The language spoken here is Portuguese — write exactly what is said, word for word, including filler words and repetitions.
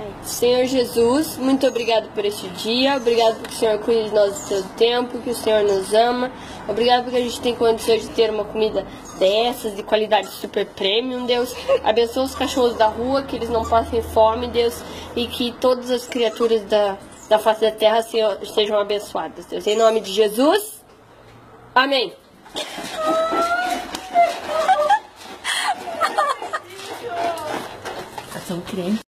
Pai. Senhor Jesus, muito obrigado por este dia. Obrigado porque o Senhor cuida de nós do seu tempo, que o Senhor nos ama. Obrigado porque a gente tem condições de ter uma comida dessas, de qualidade super premium, Deus. Abençoa os cachorros da rua, que eles não passem fome, Deus. E que todas as criaturas da, da face da terra Senhor, sejam abençoadas, Deus. Em nome de Jesus. Amém. São crentes.